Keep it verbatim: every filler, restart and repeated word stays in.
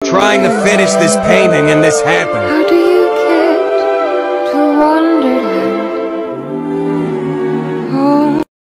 trying to finish this painting and this happened. How do you